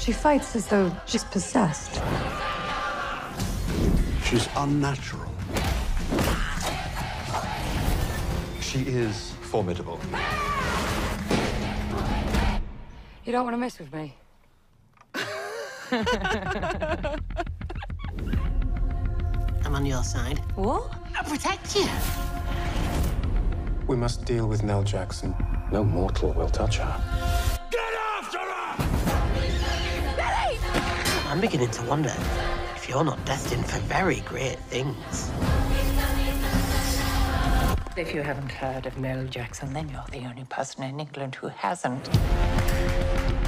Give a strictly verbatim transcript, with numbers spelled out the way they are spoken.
She fights as though she's possessed. She's unnatural. She is formidable. You don't want to mess with me. I'm on your side. What? I'll protect you. We must deal with Nell Jackson. No mortal will touch her. Get after her! I'm beginning to wonder if you're not destined for very great things. If you haven't heard of Nell Jackson, then you're the only person in England who hasn't.